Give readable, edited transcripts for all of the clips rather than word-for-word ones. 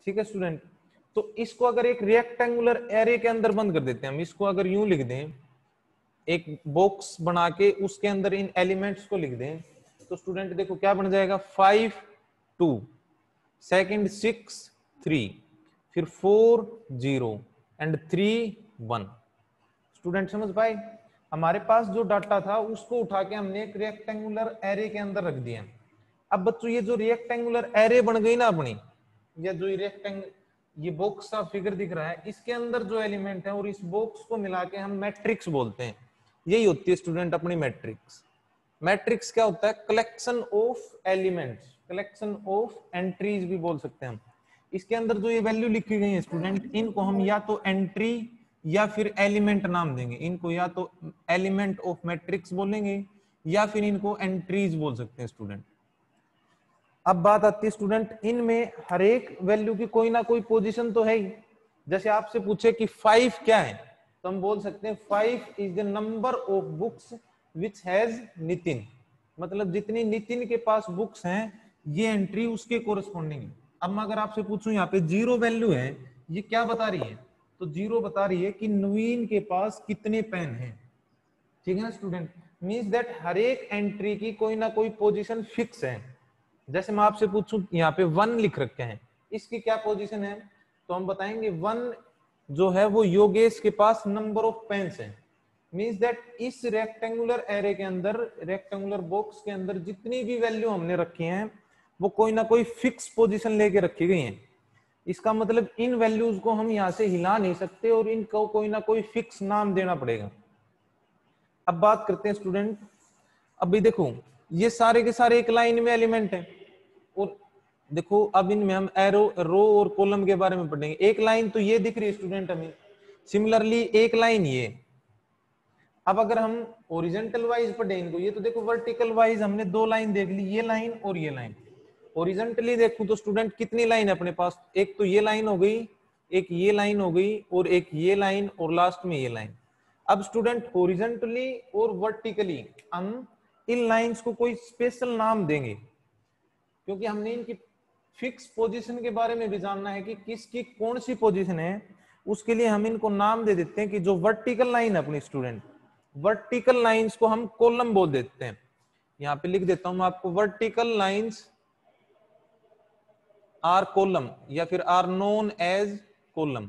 ठीक है स्टूडेंट। तो इसको अगर एक रेक्टेंगुलर एरे के अंदर बंद कर देते हैं हम, इसको अगर यूं लिख दें, एक बॉक्स बना के उसके अंदर इन एलिमेंट्स को लिख दें, तो स्टूडेंट देखो क्या बन जाएगा, 5 2, सेकंड 6 3, फिर 4 0 एंड 3 1। स्टूडेंट समझ पाए? हमारे पास जो डाटा था उसको उठा के हमने एक रेक्टेंगुलर एरे के अंदर रख दिया। अब बच्चों ये जो रेक्टेंगुलर एरे बन गई ना अपनी, या जो ये बॉक्स का फिगर दिख रहा है, इसके अंदर जो एलिमेंट है और इस बॉक्स को मिला के हम मैट्रिक्स बोलते हैं। यही होती है स्टूडेंट अपनी मैट्रिक्स। मैट्रिक्स क्या होता है? Collection of elements, collection of entries भी बोल सकते हैं हम। इसके अंदर जो ये वैल्यू लिखी गई है स्टूडेंट, इनको हम या तो एंट्री या फिर एलिमेंट नाम देंगे। इनको या तो एलिमेंट ऑफ मैट्रिक्स बोलेंगे या फिर इनको एंट्रीज बोल सकते हैं स्टूडेंट। अब बात आती है स्टूडेंट, इनमें हर एक वैल्यू की कोई ना कोई पोजीशन तो है ही। जैसे आपसे पूछे कि 5 क्या है, तो हम बोल सकते हैं 5 is the number of books which has Nitin. मतलब जितनी नितिन के पास बुक्स हैं, ये एंट्री उसके कोरस्पॉन्डिंग है। अब मैं अगर आपसे पूछूं यहाँ पे 0 वैल्यू है, ये क्या बता रही है? तो 0 बता रही है कि नवीन के पास कितने पेन हैं। ठीक है ना स्टूडेंट? मींस दैट हर एक एंट्री की कोई ना कोई पोजीशन फिक्स है। जैसे मैं आपसे पूछूं, यहाँ पे 1 लिख रखे हैं, इसकी क्या पोजीशन है? तो हम बताएंगे 1 जो है वो योगेश के पास नंबर ऑफ पेन्स है। मींस दैट इस रेक्टेंगुलर एरे के अंदर, रेक्टेंगुलर बॉक्स के अंदर जितनी भी वैल्यू हमने रखी हैं, वो कोई ना कोई फिक्स पोजीशन लेके रखी गई हैं। इसका मतलब इन वैल्यूज को हम यहाँ से हिला नहीं सकते और इनको कोई ना कोई फिक्स नाम देना पड़ेगा। अब बात करते हैं स्टूडेंट, अभी देखो ये सारे के सारे एक लाइन में एलिमेंट है, और देखो अब इनमें हम एरो, रो और कॉलम के बारे में पढ़ेंगे। एक लाइन तो ये दिख रही है स्टूडेंट हमें, सिमिलरली एक लाइन ये। अब अगर हम ओरिजेंटल वाइज पढ़े इनको, ये तो देखो वर्टिकल वाइज हमने 2 लाइन देख ली, ये लाइन और ये लाइन। ओरिजेंटली देखूं तो स्टूडेंट कितनी लाइन है अपने पास? एक तो ये लाइन हो गई, एक ये लाइन हो गई, और एक ये लाइन, और लास्ट में ये लाइन। अब स्टूडेंट हॉरिजॉन्टली और वर्टिकली हम इन लाइंस को कोई स्पेशल नाम देंगे, क्योंकि हमने इनकी फिक्स पोजीशन के बारे में भी जानना है कि किसकी कौन सी पोजीशन है। उसके लिए हम इनको नाम दे देते हैं कि जो वर्टिकल लाइन है अपनी स्टूडेंट, वर्टिकल लाइंस को हम कॉलम बोल देते हैं। यहां पे लिख देता हूं मैं आपको, वर्टिकल लाइंस आर कॉलम या फिर are known as column,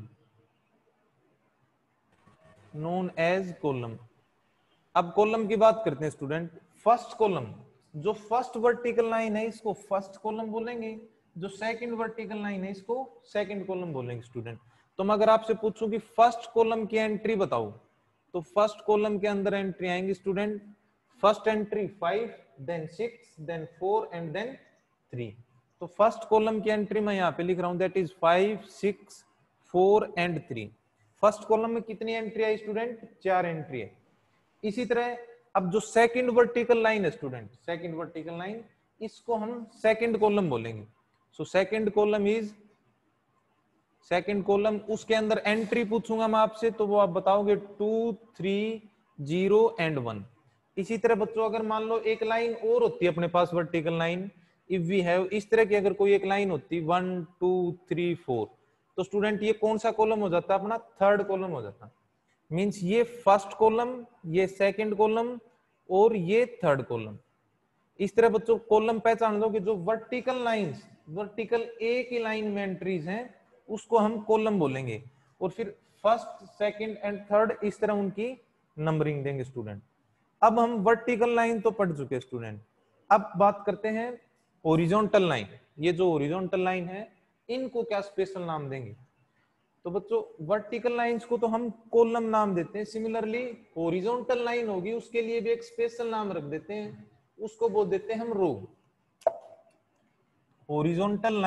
known as column. अब कॉलम की बात करते हैं स्टूडेंट। फर्स्ट कॉलम, जो फर्स्ट वर्टिकल लाइन है इसको फर्स्ट कॉलम बोलेंगे, जो सेकंड वर्टिकल लाइन है इसको सेकंड कॉलम बोलेंगे स्टूडेंट। तो मैं अगर आपसे पूछूं कि फर्स्ट कॉलम की एंट्री बताओ, तो फर्स्ट कॉलम के अंदर एंट्री आएंगी student, first entry 5, then 6, then 4 and then 3। तो फर्स्ट कॉलम की एंट्री मैं यहाँ पे लिख रहा हूं, that is 5 6 4 and 3। First column में कितनी एंट्री आई स्टूडेंट? 4 एंट्री है। इसी तरह अब जो सेकंड वर्टिकल लाइन है स्टूडेंट, सेकंड वर्टिकल लाइन, इसको हम सेकंड कॉलम बोलेंगे। So second column is, second column, उसके अंदर एंट्री पूछूंगा मैं आपसे तो वो आप बताओगे 2 3 0 एंड 1। इसी तरह बच्चों अगर मान लो एक लाइन और होती है अपने पास vertical line, if we have, इस तरह की अगर कोई एक लाइन होती 1 2 3 4, तो स्टूडेंट ये कौन सा कॉलम हो जाता है अपना? थर्ड कॉलम हो जाता है। मींस ये फर्स्ट कॉलम, ये सेकंड कॉलम और ये थर्ड कॉलम। इस तरह बच्चों कॉलम पहचान दो कि जो वर्टिकल लाइंस, वर्टिकल एक ही लाइन में एंट्रीज हैं, उसको हम कॉलम बोलेंगे, और फिर फर्स्ट सेकंड एंड थर्ड इस तरह उनकी नंबरिंग देंगे स्टूडेंट। अब हम वर्टिकल लाइन तो पढ़ चुके स्टूडेंट, अब बात करते हैं हॉरिजॉन्टल लाइन। ये जो हॉरिजॉन्टल लाइन है इनको क्या स्पेशल नाम देंगे? तो बच्चों वर्टिकल लाइंस को तो हम कॉलम नाम देते हैं, सिमिलरली हॉरिजॉन्टल लाइन होगी उसके लिए भी एक स्पेशल नाम रख देते हैं, उसको बोल देते हैं हम row. Horizontal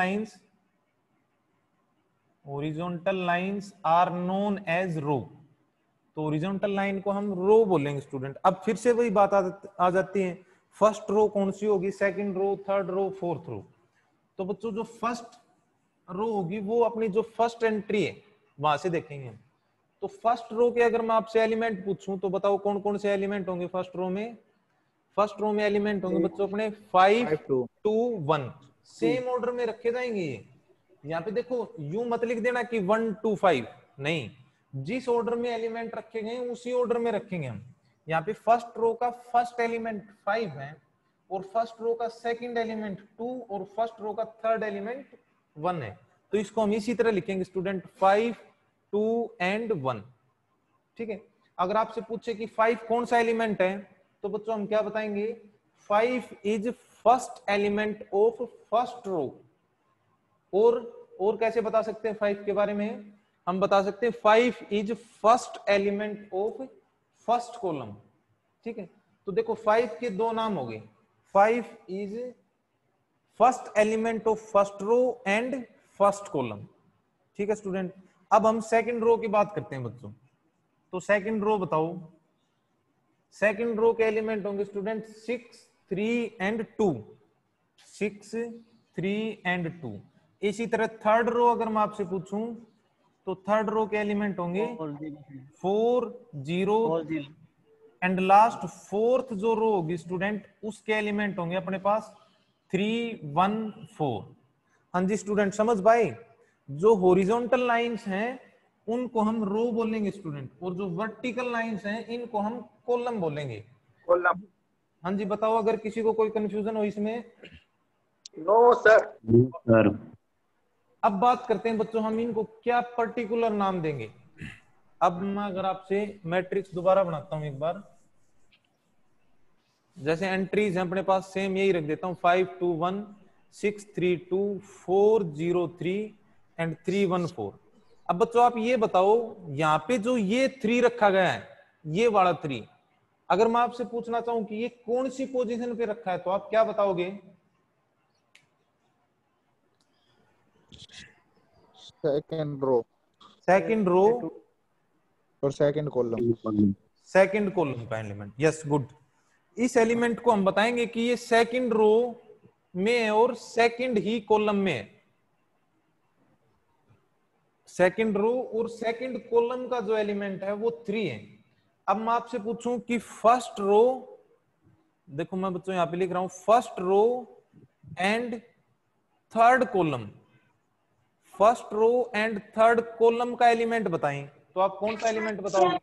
lines are known as row. तो हॉरिजॉन्टल लाइन को हम रो बोलेंगे स्टूडेंट। अब फिर से वही बात आ जाती है, फर्स्ट रो कौन सी होगी? Second row, third row, fourth row. तो बच्चों जो फर्स्ट रो होगी वो अपनी जो फर्स्ट एंट्री है वहां से देखेंगे। तो फर्स्ट रो के अगर मैं आपसे एलिमेंट पूछूं तो बताओ कौन कौन से एलिमेंट होंगे फर्स्ट रो में? फर्स्ट रो में एलिमेंट होंगे बच्चों अपने 5 2 1, सेम ऑर्डर में रखे जाएंगे ये। यहाँ पे देखो यूं मत लिख देना कि 1 2 5, नहीं, जिस ऑर्डर में एलिमेंट रखे गए उसी ऑर्डर में रखेंगे हम। यहाँ पे फर्स्ट रो का फर्स्ट एलिमेंट 5 है और फर्स्ट रो का सेकंड एलिमेंट 2 और फर्स्ट रो का थर्ड एलिमेंट 1 है, तो इसको हम इसी तरह लिखेंगे स्टूडेंट 5 2 एंड 1। ठीक है, अगर आपसे पूछे कि 5 कौन सा एलिमेंट है तो बच्चों हम क्या बताएंगे, 5 is first element of first row. और कैसे बता सकते हैं 5 के बारे में, हम बता सकते हैं 5 is first element of first column. ठीक है, तो देखो 5 के दो नाम हो गए, 5 is first element of first row and first column. ठीक है स्टूडेंट, अब हम सेकंड रो की बात करते हैं बच्चों। तो सेकंड रो बताओ, सेकंड रो के एलिमेंट होंगे स्टूडेंट 6 3 एंड 2, 6 3 एंड 2। इसी तरह थर्ड रो अगर मैं आपसे पूछूं तो थर्ड रो के एलिमेंट होंगे 4 0 एंड लास्ट फोर्थ जो रो होगी स्टूडेंट उसके एलिमेंट होंगे अपने पास 3 1 4। हाँ जी स्टूडेंट, समझ पाए? जो हॉरिजॉन्टल लाइंस हैं उनको हम रो बोलेंगे स्टूडेंट, और जो वर्टिकल लाइंस हैं इनको हम कॉलम बोलेंगे। कॉलम। हाँ जी बताओ अगर किसी को कोई कंफ्यूजन हो इसमें। No sir. अब बात करते हैं बच्चों हम इनको क्या पर्टिकुलर नाम देंगे। अब मैं अगर आपसे मैट्रिक्स दोबारा बनाता हूं एक बार, जैसे एंट्रीज हैं अपने पास सेम यही रख देता हूं 5 2 1 6 3 2 4 0 3 एंड 3 1 4। अब बच्चों आप ये बताओ यहाँ पे जो ये 3 रखा गया है, ये वाला 3, अगर मैं आपसे पूछना चाहूं कि ये कौन सी पोजीशन पे रखा है तो आप क्या बताओगे? Second row. सेकंड रो और सेकंड कॉलम। सेकंड कॉलम का एलिमेंट, यस गुड। इस एलिमेंट को हम बताएंगे कि ये सेकंड रो में है और सेकंड ही कॉलम में है। सेकंड रो और सेकंड कॉलम का जो एलिमेंट है वो 3 है। अब मैं आपसे पूछूं कि फर्स्ट रो, देखो मैं बच्चों यहां पे लिख रहा हूं first row and third column, first row and third column का एलिमेंट बताएं तो आप कौन सा एलिमेंट बताओगे?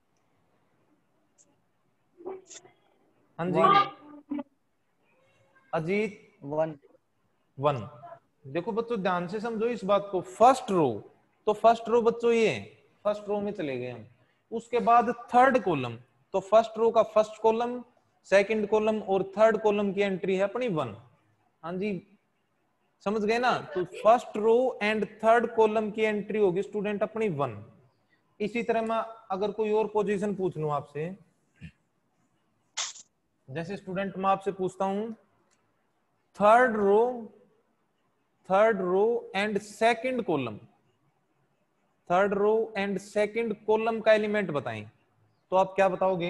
हाँ जी अजीत 1। देखो बच्चों ध्यान से समझो इस बात को, फर्स्ट रो, तो फर्स्ट रो बच्चों ये है, फर्स्ट रो में चले गए हम। उसके बाद थर्ड कॉलम, तो फर्स्ट रो का फर्स्ट कॉलम, सेकंड कॉलम और थर्ड कॉलम की एंट्री है अपनी 1। हाँ जी समझ गए ना, तो first row and third column की एंट्री होगी स्टूडेंट अपनी 1। इसी तरह मैं अगर कोई और पोजीशन पूछ लूं आपसे, जैसे स्टूडेंट मैं आपसे पूछता हूं third row and second column, third row and second column का एलिमेंट बताएं तो आप क्या बताओगे?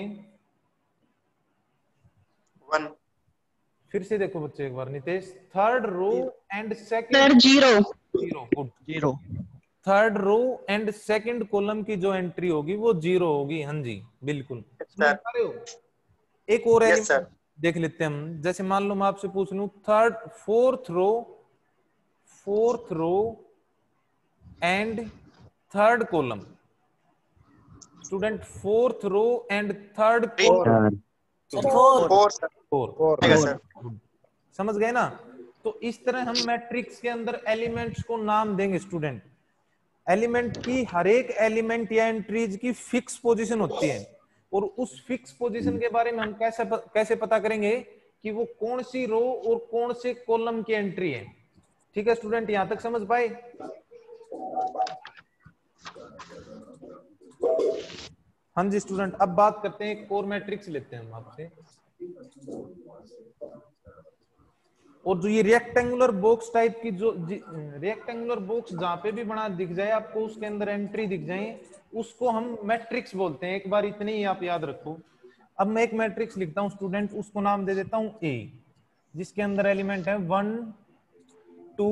1। फिर से देखो बच्चे एक बार Nitesh, third row and second, 0 good 0। Third row and second column की जो एंट्री होगी वो 0 होगी। हाँ जी बिल्कुल समझ पा रहे हो। एक और एलिमेंट देख लेते हैं हम, जैसे मान लो मैं आपसे पूछ लूं fourth row and third column, student fourth row and third column 4। समझ गए ना, तो इस तरह हम मैट्रिक्स के अंदर एलिमेंट्स को नाम देंगे स्टूडेंट। एलिमेंट की हर एक एलिमेंट या एंट्रीज की फिक्स पोजीशन होती है और उस फिक्स पोजीशन के बारे में हम कैसे पता करेंगे कि वो कौन सी रो और कौन से कॉलम की एंट्री है। ठीक है स्टूडेंट, यहां तक समझ पाए? हाँ जी स्टूडेंट, अब बात करते हैं एक और मैट्रिक्स लेते हैं हम आपसे, और जो ये रेक्टेंगुलर बॉक्स टाइप की जो रेक्टेंगुलर बॉक्स जहां पे भी बना दिख जाए आपको, उसके अंदर एंट्री दिख जाए, उसको हम मैट्रिक्स बोलते हैं। एक बार इतने ही आप याद रखो। अब मैं एक मैट्रिक्स लिखता हूं स्टूडेंट, उसको नाम दे देता हूं ए, जिसके अंदर एलिमेंट है 1 2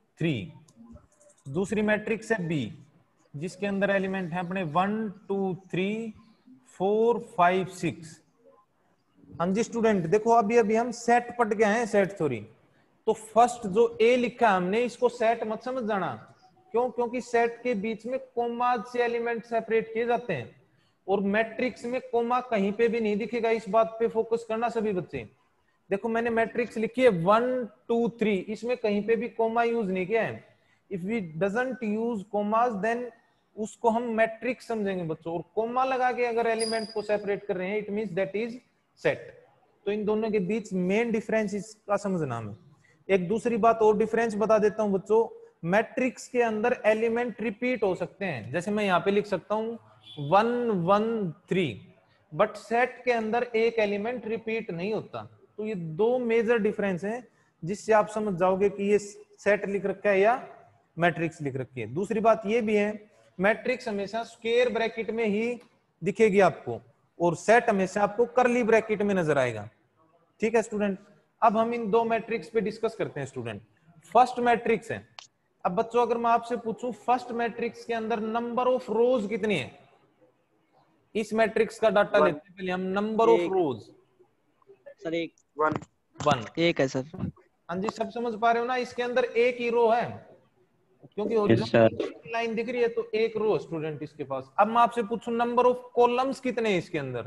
3। दूसरी मैट्रिक्स है बी, जिसके अंदर एलिमेंट है अपने 1 2 3 4 5 6। हाँ जी स्टूडेंट देखो अभी हम सेट पढ़ के आए हैं, सेट थ्योरी। तो फर्स्ट जो ए लिखा है हमने, इसको सेट मत समझ जाना। क्यों? क्योंकि सेट के बीच में कोमा से एलिमेंट सेपरेट किए जाते हैं, और मैट्रिक्स में कोमा कहीं पे भी नहीं दिखेगा। इस बात पे फोकस करना सभी बच्चे। देखो मैंने मैट्रिक्स लिखी है 1 2 3, इसमें कहीं पे भी कोमा यूज नहीं किया है। If we doesn't use commas then उसको हम मैट्रिक्स समझेंगे बच्चों। और कोमा लगा के अगर एलिमेंट को सेपरेट कर रहे हैं, it means that is set. तो इन दोनों के बीच मेन डिफरेंस इसका समझना हमें। एक दूसरी बात और डिफरेंस बता देता हूं बच्चों, मैट्रिक्स के अंदर एलिमेंट रिपीट हो सकते हैं, जैसे मैं यहाँ पे लिख सकता हूँ 1 1 3, बट सेट के अंदर एक एलिमेंट रिपीट नहीं होता। तो ये दो मेजर डिफरेंस हैं जिससे आप समझ जाओगे कि ये सेट लिख रखा है या मैट्रिक्स लिख रखी है। दूसरी बात ये भी है, मैट्रिक्स हमेशा स्क्वायर ब्रैकेट में ही दिखेगी आपको, और सेट हमेशा आपको कर्ली ब्रैकेट में नजर आएगा। ठीक है स्टूडेंट, अब हम इन दो मैट्रिक्स पे डिस्कस करते हैं स्टूडेंट। फर्स्ट मैट्रिक्स है। अब बच्चों अगर मैं आपसे पूछूं फर्स्ट मैट्रिक्स के अंदर नंबर ऑफ रोज कितनी है, इस मैट्रिक्स का डाटा लेते हैं पहले हम। नंबर ऑफ रोज सर एक 1 एक है सर। हाँ जी, सब समझ पा रहे हो ना? इसके अंदर एक ही रो है, क्योंकि हॉरिजॉन्टल लाइन दिख रही है, तो एक रो स्टूडेंट इसके पास। अब मैं आपसे पूछूं नंबर ऑफ कॉलम्स कितने हैं इसके अंदर?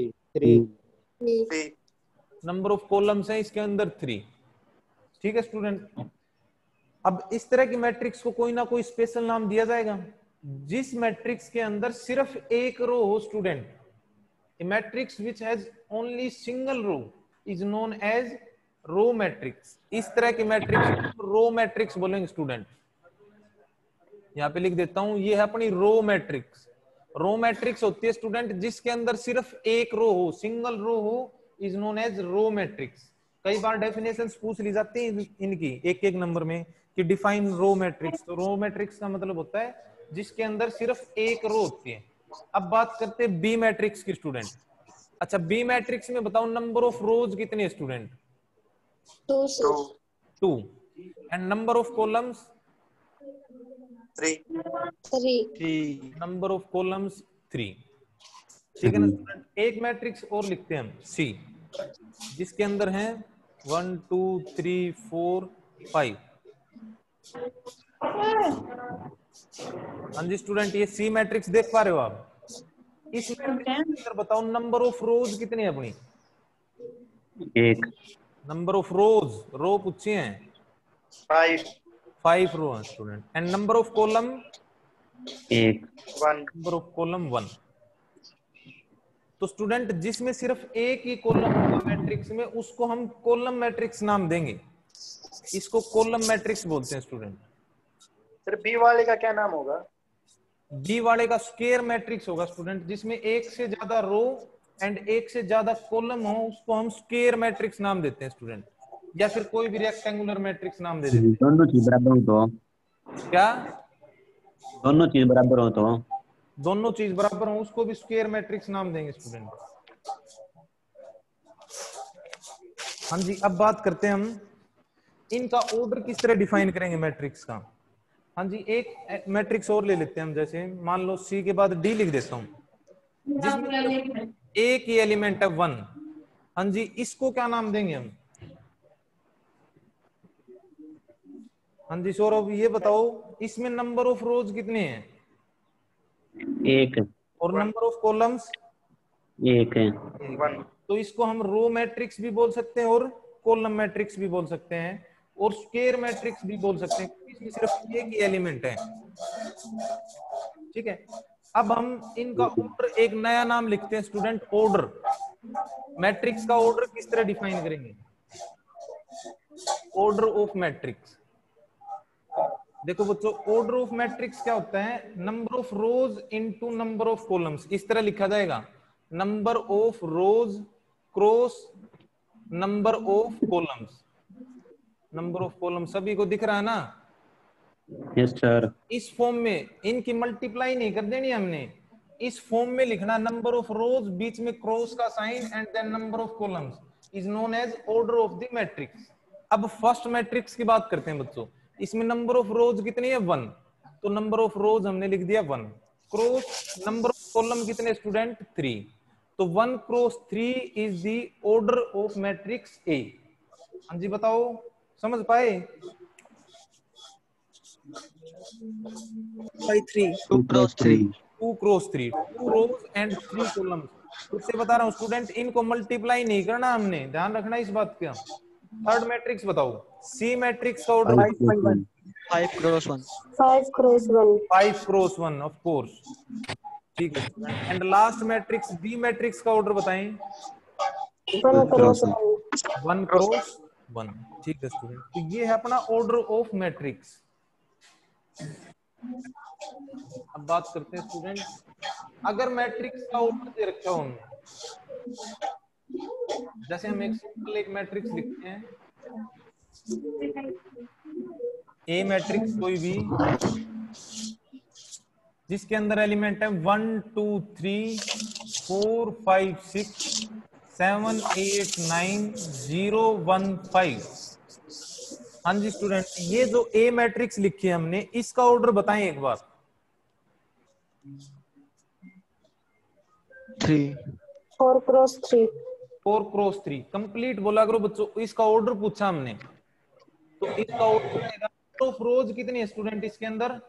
3 नंबर ऑफ कॉलम्स है इसके अंदर 3। ठीक है स्टूडेंट, अब इस तरह की मैट्रिक्स को कोई ना कोई स्पेशल नाम दिया जाएगा। जिस मैट्रिक्स के अंदर सिर्फ एक रो हो student, a matrix which has only single row is known as row matrix. इस तरह की मैट्रिक्स रो मैट्रिक्स बोलेंगे स्टूडेंट। यहाँ पे लिख देता हूं, ये है अपनी रो मैट्रिक्स। रो मैट्रिक्स होती है स्टूडेंट जिसके अंदर सिर्फ एक रो हो, सिंगल रो हो, is known as row matrix. कई बार डेफिनेशंस पूछ ली जाती है इनकी एक एक नंबर में कि डिफाइन रो मैट्रिक्स। तो रो मैट्रिक्स का मतलब होता है जिसके अंदर सिर्फ एक रो होती है। अब बात करते हैं बी मैट्रिक्स की स्टूडेंट। अच्छा, बी मैट्रिक्स में बताओ नंबर ऑफ रोज कितने हैं student? 2 and number of columns 3 number of columns 3। ठीक है ना स्टूडेंट? एक मैट्रिक्स और लिखते हैं हम सी, जिसके अंदर हैं 1 2 3 4 5। हाँ जी स्टूडेंट, ये सी मैट्रिक्स देख पा रहे हो आप? इस मैट्रिक्स के अंदर बताओ नंबर ऑफ रोज कितनी है अपनी? 1 नंबर ऑफ रोज, रो पूछे हैं 5 रो है student. And number of column 1 number of column 1। तो स्टूडेंट जिसमें सिर्फ एक ही कॉलम होगा मैट्रिक्स में, उसको हम कॉलम मैट्रिक्स नाम देंगे। इसको कॉलम मैट्रिक्स बोलते हैं स्टूडेंट। सर बी वाले का क्या नाम होगा? बी वाले का स्क्वायर मैट्रिक्स होगा स्टूडेंट, जिसमें एक से ज्यादा रो एंड एक से ज्यादा कॉलम हो, उसको हम स्क्वायर मैट्रिक्स नाम देते हैं स्टूडेंट। या फिर कोई भी रेक्टेंगुलर मैट्रिक्स नाम दे देते हैं। दोनों चीज बराबर हो तो? क्या? दोनों चीज बराबर हो तो? दोनों चीज बराबर हो उसको भी स्क्वायर मैट्रिक्स नाम देंगे स्टूडेंट। हाँ जी, अब बात करते हैं हम इनका ऑर्डर किस तरह डिफाइन करेंगे मैट्रिक्स का। हाँ जी, एक मैट्रिक्स और ले लेते हैं हम, जैसे मान लो सी के बाद डी लिख देता हूं जिसमें एक ही एलिमेंट है 1। हाँ जी, इसको क्या नाम देंगे हम? हाँ जी सौरभ, ये बताओ इसमें नंबर ऑफ रोज कितने हैं? 1 और नंबर ऑफ कॉलम्स 1 है। 1 तो इसको हम रो मैट्रिक्स भी बोल सकते हैं और कॉलम मैट्रिक्स भी बोल सकते हैं और स्क्वायर मैट्रिक्स भी बोल सकते हैं, इसमें सिर्फ एक ही एलिमेंट है। ठीक है, अब हम इनका ऑर्डर एक नया नाम लिखते हैं स्टूडेंट, ऑर्डर। मैट्रिक्स का ऑर्डर किस तरह डिफाइन करेंगे? Order of matrix. देखो बच्चों, ऑर्डर ऑफ मैट्रिक्स क्या होता है? Number of rows into number of columns. इस तरह लिखा जाएगा, number of rows cross number of columns. Number of column सभी को दिख रहा है ना? Yes sir. इस फॉर्म में इनकी मल्टीप्लाई नहीं कर देनी हमने, इस फॉर्म में लिखना, नंबर ऑफ रोज बीच में क्रॉस का sign and then number of columns is known as order of the matrix. अब फर्स्ट मैट्रिक्स की बात करते हैं बच्चों। इसमें नंबर ऑफ रोज कितनी है? 1। तो नंबर ऑफ रोज हमने लिख दिया 1 क्रॉस नंबर ऑफ कॉलम कितने स्टूडेंट? 3। तो 1 cross 3 is the order of matrix A. हाँ जी बताओ, समझ पाए? 3 2 cross 3 2 cross 3, 2 rows and 3 columns. फिर से बता रहा हूँ स्टूडेंट, इनको मल्टीप्लाई नहीं करना हमने, ध्यान रखना इस बात का। थर्ड मैट्रिक्स बताओ, सी मैट्रिक्स का order 5 cross 1 5 cross 1 5 cross 1 5 cross 1 of course, ठीक है student. And last matrix B matrix का ऑर्डर बताएं। 1 क्रॉस 1 1 क्रॉस 1, ठीक है स्टूडेंट। तो ये है अपना ऑर्डर ऑफ मैट्रिक्स। अब बात करते हैं स्टूडेंट, अगर मैट्रिक्स का ऑर्डर दे रखा हो हमने, जैसे हम एक सिंपल एक मैट्रिक्स लिखते हैं, ए मैट्रिक्स कोई भी जिसके अंदर एलिमेंट है 1 2 3 4 5 6 7 8 9 0 1 5। हाँ जी स्टूडेंट, ये जो ए मैट्रिक्स लिखी है हमने, इसका ऑर्डर बताएं एक बार। 3 4 क्रॉस 3 4 क्रॉस 3 कंप्लीट बोला करो बच्चों। इसका ऑर्डर पूछा हमने, तो इसका ऑर्डर रहेगा, ऑफ रोज कितनी है स्टूडेंट इसके अंदर?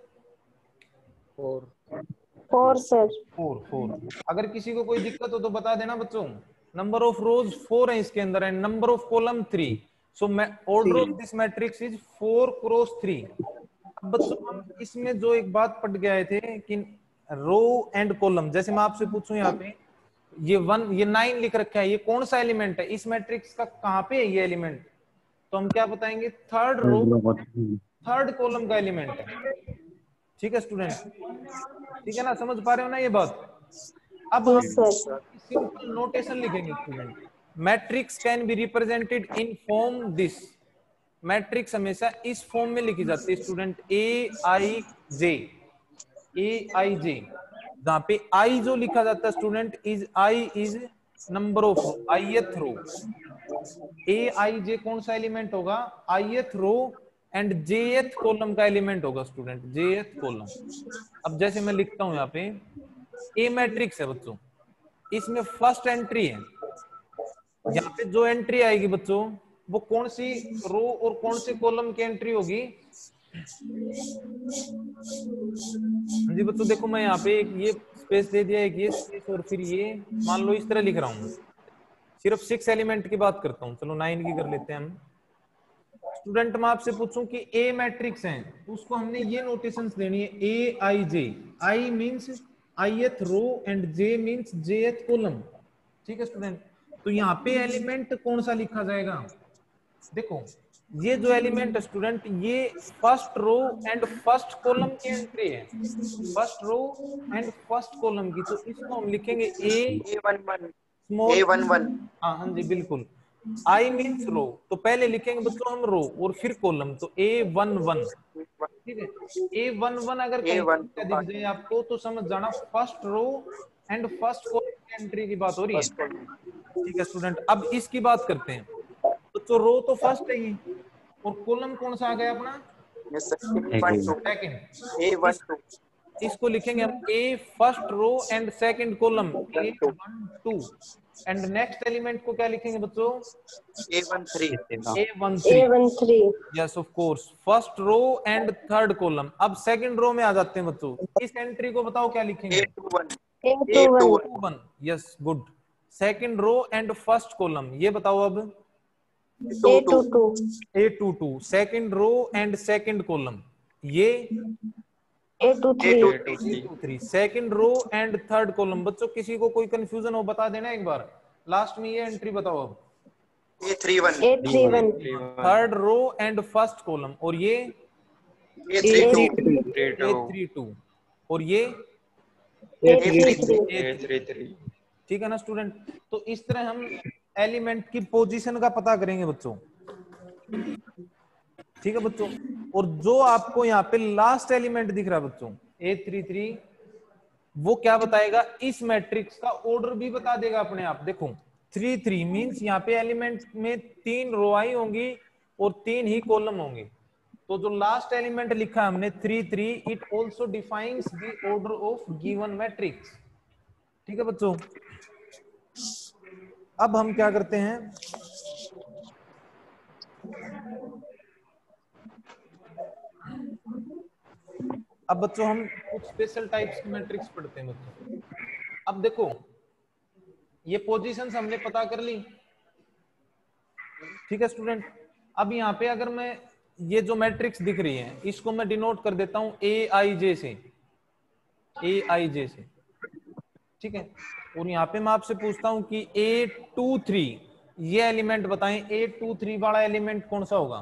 4 सर 4। अगर किसी को कोई दिक्कत हो तो बता देना बच्चों। नंबर ऑफ रोज 4 है इसके अंदर, and number of column 3। So order of this matrix is 4 cross 3। अब बच्चों हम इसमें जो एक बात पढ़ के आए थे कि रो एंड कॉलम, जैसे मैं आपसे पूछूं यहाँ पे ये 1 ये 9 लिख रखा है, ये कौन सा एलिमेंट है इस मैट्रिक्स का, कहाँ पे है ये एलिमेंट? तो हम क्या बताएंगे, थर्ड रो थर्ड कॉलम का एलिमेंट है। ठीक है स्टूडेंट, ठीक है ना, समझ पा रहे हो ना ये बात? अब हम सिंपल नोटेशन लिखेंगे student. Matrix can be represented in form this. Matrix हमेशा इस फॉर्म में लिखी जाती है स्टूडेंट, ए आई जे, जहां पे आई जो लिखा जाता है student is I is number of row, ith row. A I J कौन सा एलिमेंट होगा? Ith row, and jth column का एलिमेंट होगा स्टूडेंट, जेएथ कॉलम। अब जैसे मैं लिखता हूं यहाँ पे, ए मैट्रिक्स है बच्चों, इसमें फर्स्ट एंट्री है, यहाँ पे जो एंट्री आएगी बच्चों वो कौन सी रो और कौन से कॉलम की एंट्री होगी? जी बच्चों देखो, मैं यहाँ पे एक ये स्पेस दे दिया, एक ये स्पेस, और फिर ये मान लो इस तरह लिख रहा हूँ। सिर्फ 6 एलिमेंट की बात करता हूँ, चलो 9 की कर लेते हैं हम। स्टूडेंट मैं आपसे पूछूं कि ए मैट्रिक्स है, उसको हमने ये नोटेशंस देनी है, A I J. I means ith row and J means jth column. ठीक है स्टूडेंट, तो यहाँ पे एलिमेंट कौन सा लिखा जाएगा? देखो ये जो एलिमेंट है स्टूडेंट, ये first row and first column की एंट्री है, first row and first column की। तो इसको हम लिखेंगे A11 स्मॉल, A11 हाँ जी बिल्कुल। आई मीन्स रो, तो पहले लिखेंगे बच्चों हम रो और फिर कॉलम, तो A11। ठीक है, A11 अगर कहीं दिख जाए आपको तो समझ जाना first row and first column की एंट्री की बात हो रही है। ठीक है स्टूडेंट, अब इसकी बात करते हैं। तो रो तो फर्स्ट है ही, और कॉलम कौन सा आ गया अपना? सेकंड। A12 इसको लिखेंगे हम A first row and second column, A12। And next element को क्या लिखेंगे बच्चों? A13 yes of course, first row and third column. अब सेकंड रो में आ जाते हैं बच्चों, इस एंट्री को बताओ क्या लिखेंगे? A21 yes good. Second row and first column, ये बताओ अब? A22। Second row and second column, ये A23। Second row and third column. बच्चों किसी को कोई कंफ्यूजन हो बता देना एक बार, लास्ट में ये एंट्री बताओ अब? A31 third row and first column, और ये A32, और ये A33। ठीक है ना स्टूडेंट? तो इस तरह हम एलिमेंट की पोजीशन का पता करेंगे बच्चों। ठीक है बच्चों, और जो आपको यहाँ पे लास्ट एलिमेंट दिख रहा है बच्चों A33, वो क्या बताएगा? इस मैट्रिक्स का ऑर्डर भी बता देगा अपने आप। देखो 33 मींस यहाँ पे एलिमेंट में 3 रो आई होंगी और 3 ही कॉलम होंगे। तो जो लास्ट एलिमेंट लिखा हमने 33, it also defines the order of given matrix. ठीक है बच्चों, अब हम क्या करते हैं, अब बच्चों हम कुछ स्पेशल टाइप्स की मैट्रिक्स पढ़ते हैं बच्चों। अब देखो ये पोजीशंस हमने पता कर ली, ठीक है स्टूडेंट। अब यहाँ पे अगर मैं ये जो मैट्रिक्स दिख रही है इसको मैं डिनोट कर देता हूं AIJ से, AIJ से, ठीक है। और यहाँ पे मैं आपसे पूछता हूं कि A23 ये एलिमेंट बताएं, A23 वाला एलिमेंट कौन सा होगा?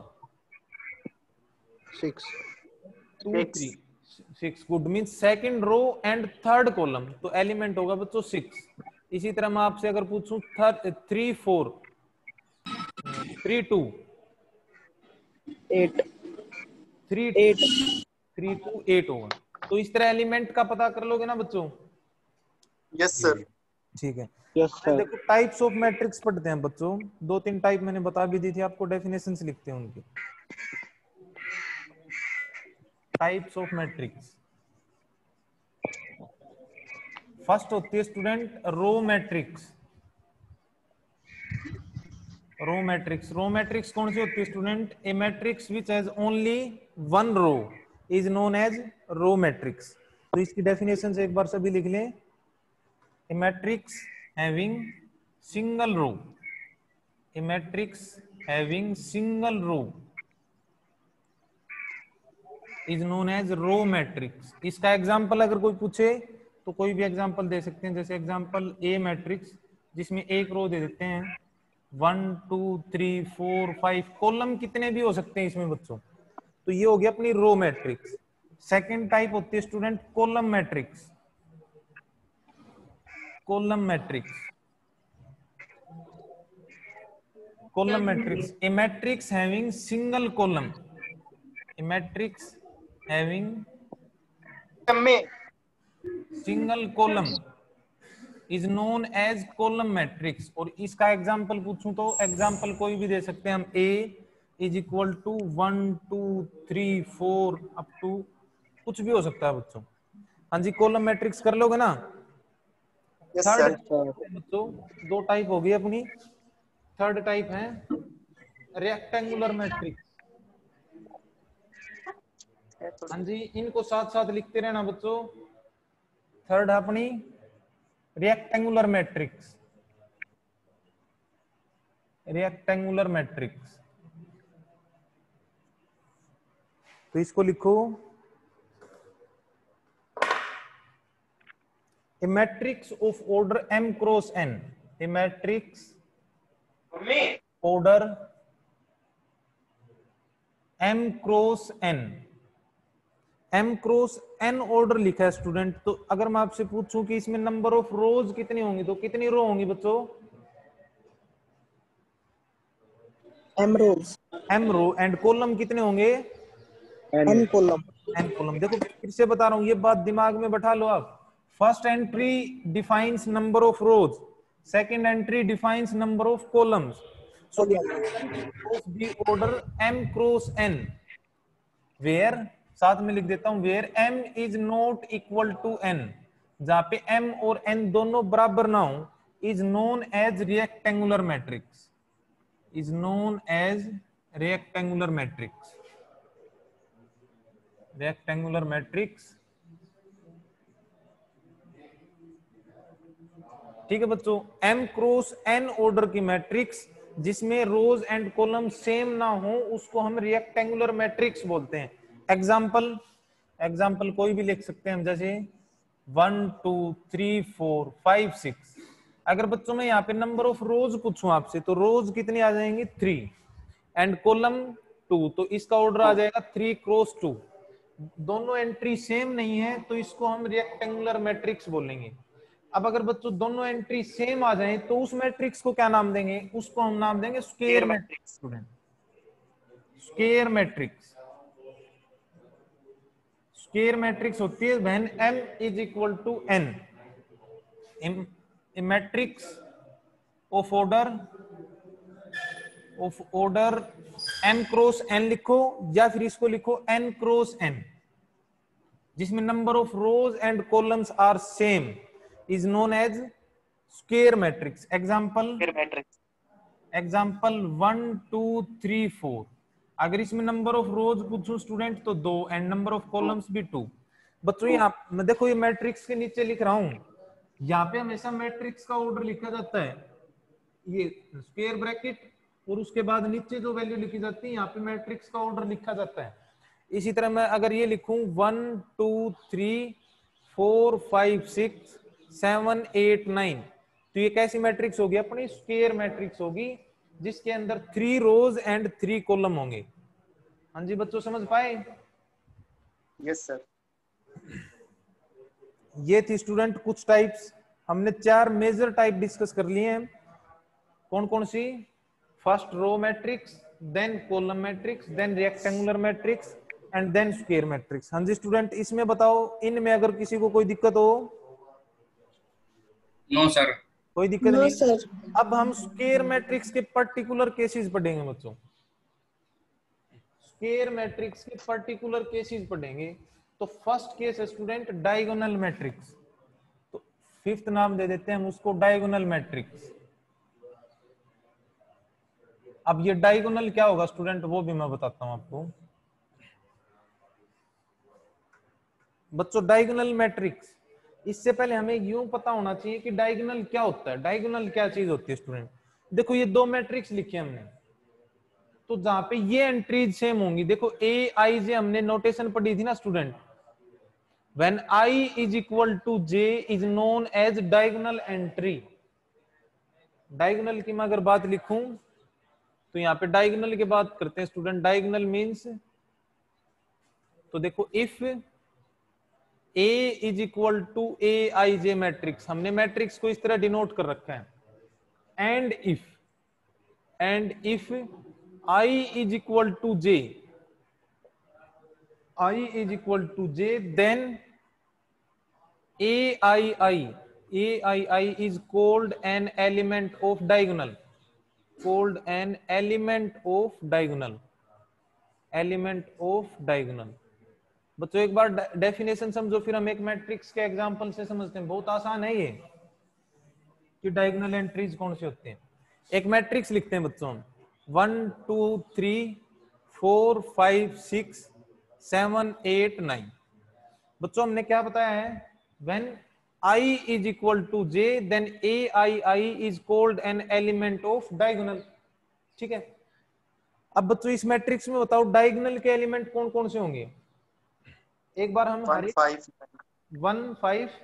6 2 3 6 good means second row and third column, तो एलिमेंट होगा बच्चों 6। इसी तरह मैं आपसे अगर पूछूं 3 4 3 2 8 3 8 3 2 8 होगा। तो इस तरह एलिमेंट का पता कर लोगे ना बच्चों? Yes sir. ठीक है। Yes sir. देखो टाइप्स ऑफ मैट्रिक्स पढ़ते हैं बच्चों, 2-3 टाइप मैंने बता भी दी थी आपको, डेफिनेशंस लिखते हैं उनकी। टाइप्स ऑफ मैट्रिक्स, फर्स्ट होती है student row matrix. Row matrix, row matrix कौन सी होती है student? A matrix which has only one row is known as row matrix. तो इसकी डेफिनेशन एक बार सभी लिख लें। A matrix having single row, a matrix having single row is known as row matrix. इसका एग्जांपल अगर कोई पूछे तो कोई भी एग्जांपल दे सकते हैं, जैसे एग्जांपल ए मैट्रिक्स जिसमें एक रो दे देते हैं 1 2 3 4 5, कॉलम कितने भी हो सकते हैं इसमें बच्चों, तो ये हो गया अपनी रो मैट्रिक्स। सेकंड टाइप होती है student column matrix. Column matrix, column matrix, a matrix having single column, a matrix having single column is known as column matrix. और इसका एग्जांपल पूछूं तो एग्जांपल कोई भी दे सकते हैं हम, A is equal to 1 2 3 4 up to कुछ भी हो सकता है बच्चों। हाँ जी, कॉलम मैट्रिक्स कर लोगे ना? Yes third sir. बच्चों दो टाइप होगी अपनी। थर्ड टाइप है रेक्टेंगुलर मैट्रिक्स। हाँ जी, इनको साथ साथ लिखते रहना बच्चों। थर्ड है अपनी रेक्टेंगुलर मैट्रिक्स, रेक्टेंगुलर मैट्रिक्स। तो इसको लिखो a matrix of order m cross n, a matrix order m cross n, m cross n order लिखा है स्टूडेंट। तो अगर मैं आपसे पूछूं कि इसमें नंबर ऑफ रोज कितनी होंगी, तो कितनी रो होंगी बच्चों? m rows m row, and column कितने होंगे? n column. n column. देखो फिर से बता रहा हूं, ये बात दिमाग में बैठा लो आप। First entry defines number of rows, second entry defines number of columns. So of the order m cross n, where, साथ में लिख देता हूं, where m is not equal to n, जहां पे m और n दोनों बराबर ना हो, is known as rectangular matrix, is known as rectangular matrix, rectangular matrix. ठीक है बच्चों, m क्रॉस n ऑर्डर की मैट्रिक्स जिसमें रोज एंड कॉलम सेम ना हो उसको हम रेक्टेंगुलर मैट्रिक्स बोलते हैं। एग्जाम्पल कोई भी लिख सकते हैं हम, जैसे 1 2 3 4 5 6। अगर बच्चों में यहाँ पे नंबर ऑफ रोज पूछूं आपसे तो रोज कितनी आ जाएंगी? 3 एंड कॉलम 2, तो इसका ऑर्डर आ जाएगा 3 क्रॉस 2। दोनों एंट्री सेम नहीं है तो इसको हम रेक्टेंगुलर मैट्रिक्स बोलेंगे। अब अगर बच्चों दोनों एंट्री सेम आ जाए तो उस मैट्रिक्स को क्या नाम देंगे? उसको हम नाम देंगे square matrix. Student square matrix, square matrix होती है when m is equal to n, a matrix of order m cross n लिखो, या फिर इसको लिखो n क्रॉस n, जिसमें number of rows and columns are same, is known as square matrix. Example 1 2 3 4। अगर इसमें नंबर ऑफ रोज पूछूं student तो 2 एंड नंबर ऑफ कॉलम्स भी 2, बच्चों यहाँ मैं देखो ये मैट्रिक्स के नीचे लिख रहा हूँ, यहाँ पे हमेशा मैट्रिक्स का ऑर्डर लिखा जाता है, ये स्क्वायर ब्रैकेट और उसके बाद नीचे जो वैल्यू लिखी जाती है यहाँ पे मैट्रिक्स का ऑर्डर लिखा जाता है। इसी तरह मैं अगर ये लिखूं 1 2 3 4 5 6 7 8 9, तो ये कैसी मैट्रिक्स होगी? अपनी स्क्वायर मैट्रिक्स होगी जिसके अंदर 3 रोज एंड 3 कॉलम होंगे। हाँ जी बच्चों, समझ पाए? Yes sir. ये थी स्टूडेंट कुछ टाइप्स, हमने 4 मेजर टाइप डिस्कस कर लिए हैं। कौन कौन सी? First row matrix, then column matrix, then rectangular matrix and then square matrix. हाँ जी स्टूडेंट, इसमें बताओ इनमें अगर किसी को कोई दिक्कत हो? No sir. कोई दिक्कत नो नहीं। सर। अब हम स्क्वायर मैट्रिक्स के पर्टिकुलर केसेस पढ़ेंगे बच्चों, स्क्वायर मैट्रिक्स के पर्टिकुलर केसेस पढ़ेंगे। तो फर्स्ट केस है स्टूडेंट डायगोनल मैट्रिक्स, तो फिफ्थ नाम दे देते हैं हम उसको डायगोनल मैट्रिक्स। अब ये डायगोनल क्या होगा स्टूडेंट वो भी मैं बताता हूं आपको। बच्चों डायगोनल मैट्रिक्स, इससे पहले हमें यूं पता होना चाहिए कि डायगोनल क्या होता है, डायगोनल क्या चीज होती है स्टूडेंट। देखो ये 2 मैट्रिक्स लिखे हमने, तो जहां पे ये एंट्रीज सेम होंगी, देखो ए आई जे हमने नोटेशन पढ़ी थी ना student, when I is equal to J is known as diagonal entry. Diagonal की मैं अगर बात लिखूं तो यहाँ पे डायगोनल की बात करते हैं स्टूडेंट। डायगोनल मींस, तो देखो if A is equal to A I J matrix, हमने मैट्रिक्स को इस तरह डिनोट कर रखा है, and if I is equal to J, I is equal to J, then A I I is called an element of diagonal, called an element of diagonal, element of diagonal। बच्चों एक बार definition समझो, फिर हम एक matrix के example से समझते हैं। बहुत आसान है ये कि डायगोनल एंट्रीज कौन से होते हैं। एक मैट्रिक्स लिखते हैं बच्चों, 1 2 3 4 5 6 7 8 9। बच्चों हमने क्या बताया है? When I is equal to j, then ai is called an element of diagonal। ठीक है। अब बच्चों इस मैट्रिक्स में बताओ डायगोनल के एलिमेंट कौन कौन से होंगे? एक बार हम 1 5 1 5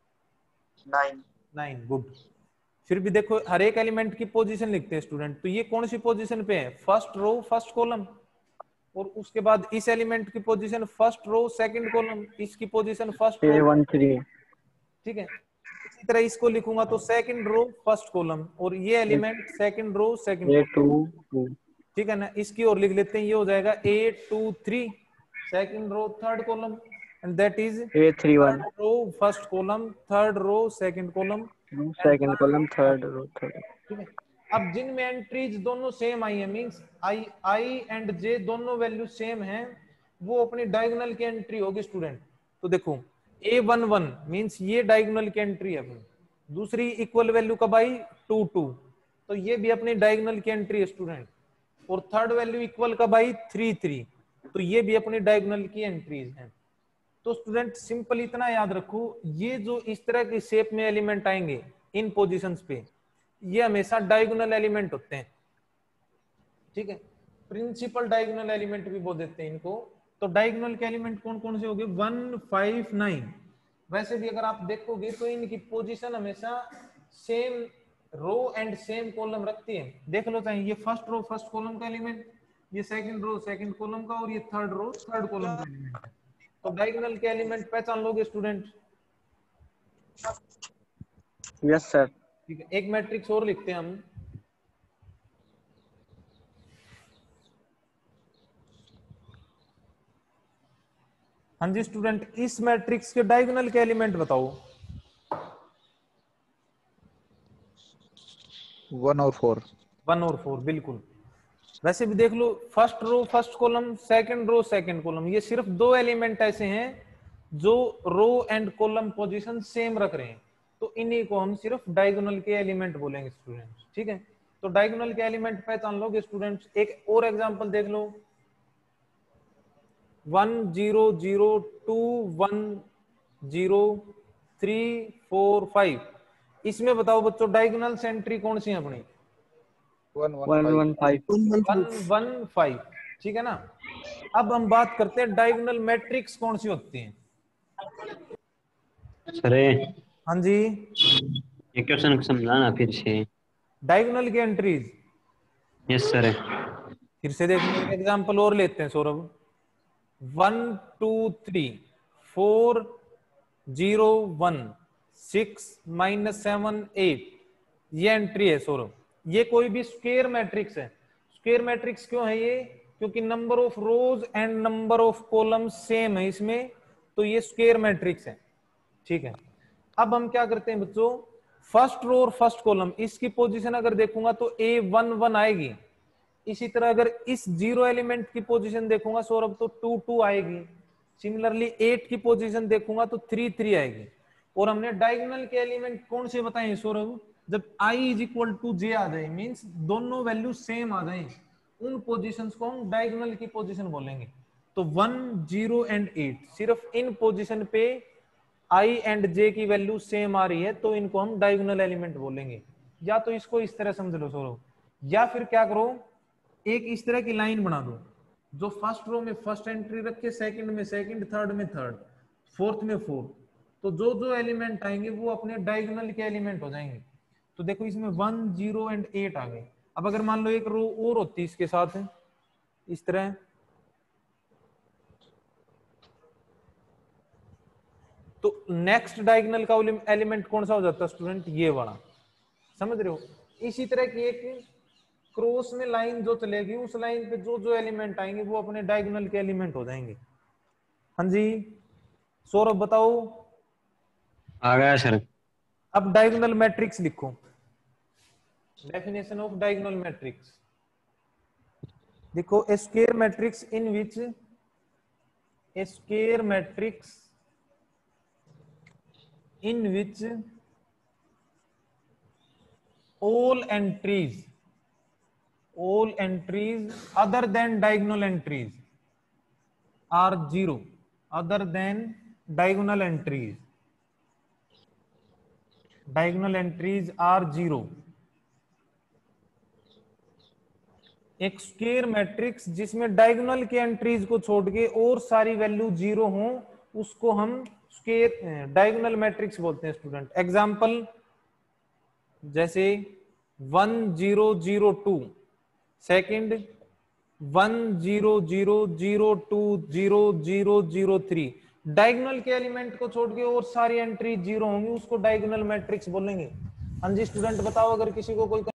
9। 9, गुड। फिर भी देखो हर एक एलिमेंट की पोजीशन लिखते हैं स्टूडेंट, तो ये कौन सी पोजीशन पे है? फर्स्ट रो फर्स्ट कॉलम, और उसके बाद इस एलिमेंट की position first row second column, इसकी पोजीशन फर्स्ट रो 1 3। ठीक है। इसी तरह इसको लिखूंगा तो सेकंड रो फर्स्ट कॉलम, और ये एलिमेंट सेकंड रो सेकंड, 2 2। ठीक है ना। इसकी और लिख लेते हैं, ये हो जाएगा 8 2 3 second row third column, and that is 8 3 1 row first column, third row second column, second column, third row third. ठीक है। अब जिनमें एंट्रीज दोनों सेम आई है, मींस आई एंड जे दोनों वैल्यू सेम हैं, वो अपनी डायगोनल की एंट्री होगी स्टूडेंट। तो देखो A11 मींस ये डायगोनल की एंट्री है अपनी। दूसरी इक्वल वैल्यू कब आई? 2 2, तो ये भी अपनी डायगोनल की एंट्री है स्टूडेंट। और थर्ड वैल्यू इक्वल कब आई? 3 3, तो ये भी अपनी डायगोनल की एंट्रीज हैं। तो स्टूडेंट सिंपल इतना याद रखो, ये जो इस तरह की शेप में एलिमेंट आएंगे इन पोजीशंस पे, ये हमेशा डायगोनल एलिमेंट होते हैं, ठीक है। प्रिंसिपल डायगोनल एलिमेंट भी बोल देते हैं इनको। तो डायगोनल के एलिमेंट कौन कौन से हो गए? 1 5 9। वैसे भी अगर आप देखोगे तो इनकी पोजीशन हमेशा same row and same column रखती है। देख लो चाहे ये फर्स्ट रो फर्स्ट कॉलम का एलिमेंट, ये सेकंड रो सेकंड कॉलम का, और ये थर्ड रो थर्ड कॉलम का एलिमेंट है। तो डायगोनल के एलिमेंट पहचान लोगे स्टूडेंट? Yes sir. ठीक है। एक मैट्रिक्स और लिखते हैं हम, हाँ जी स्टूडेंट, इस मैट्रिक्स के डायगोनल के एलिमेंट बताओ। 1 और 4। 1 और 4, बिल्कुल। वैसे भी देख लो, first row first column, second row second column, ये सिर्फ 2 एलिमेंट ऐसे हैं जो row and column position same रख रहे हैं, तो इन्हीं को हम सिर्फ डायगोनल के एलिमेंट बोलेंगे स्टूडेंट्स, ठीक है। तो डायगोनल के एलिमेंट पहचान लोगे स्टूडेंट्स। एक और एग्जांपल देख लो, 1 0 0 2 1 0 3 4 5। इसमें बताओ बच्चों डायगोनल एंट्री कौन सी है अपनी? 1 1 1 1 5 1 1 5, ठीक है ना। अब हम बात करते हैं डायगोनल मैट्रिक्स कौन सी होती है। सर हाँ जी, ये क्वेश्चन समझाना फिर से। डायगोनल की एंट्रीज। Yes sir. फिर से देखिए एक एग्जांपल और लेते हैं सौरभ। 1 2 3 4 0 1 6 -7 8, ये एंट्री है सौरभ। ये कोई भी स्क्वायर मैट्रिक्स है। स्क्वायर मैट्रिक्स क्यों है ये? क्योंकि number of rows and number of column same है इसमें, तो ये स्क्वायर मैट्रिक्स है, ठीक है। अब हम क्या करते हैं बच्चों, फर्स्ट रो और फर्स्ट कॉलम इसकी पोजीशन अगर देखूंगा तो A1 1 आएगी। इसी तरह अगर इस 0 एलिमेंट की पोजीशन देखूंगा सौरभ तो 2 2 आएगी। सिमिलरली 8 की पोजीशन देखूंगा तो 3 3 आएगी। और हमने डायगोनल के एलिमेंट कौन से बताए सौरभ? जब I = j आ जाए, मींस दोनों वैल्यू सेम आ जाए, उन पोजीशंस को हम डायगोनल की पोजीशन बोलेंगे। तो 1 0 एंड 8 सिर्फ इन पोजीशन पे I एंड j की वैल्यू सेम आ रही है, तो इनको हम डायगोनल एलिमेंट बोलेंगे। या तो इसको इस तरह समझ लो सौरभ, या फिर क्या करो, एक इस तरह की लाइन बना दो जो फर्स्ट रो में फर्स्ट एंट्री रखे, सेकंड में सेकंड, थर्ड में थर्ड, फोर्थ में फोर्थ। तो जो जो एलिमेंट आएंगे वो अपने डायगोनल के एलिमेंट हो जाएंगे। तो देखो इसमें 1 0 एंड 8 आ गए। अब अगर मान लो एक रो और होती इसके साथ है इस तरह, तो नेक्स्ट डायगोनल का एलिमेंट कौन सा हो जाता है स्टूडेंट? ये वाला, समझ रहे हो। इसी तरह की एक क्रॉस में लाइन जो चलेगी, उस लाइन पे जो जो एलिमेंट आएंगे वो अपने डायगोनल के एलिमेंट हो जाएंगे। हाँ जी सौरभ बताओ। आ गया सर। अब डायगोनल मैट्रिक्स लिखो। डेफिनेशन ऑफ डायगोनल मैट्रिक्स देखो, a square matrix in which a square matrix in which all entries other than diagonal entries are 0, other than diagonal entries are 0। एक स्क्वायर मैट्रिक्स जिसमें diagonal के entries को छोड़ के और सारी वैल्यू 0 हो, उसको हम स्क्वायर डायगोनल मैट्रिक्स बोलते हैं स्टूडेंट। एग्जांपल जैसे 1 0 0 2, सेकंड 1 0 0 0 2 0 0 0 3। डायगोनल के एलिमेंट को छोड़ के और सारी एंट्री 0 होंगी, उसको डायगोनल मैट्रिक्स बोलेंगे। हाँ जी स्टूडेंट बताओ, अगर किसी को कोई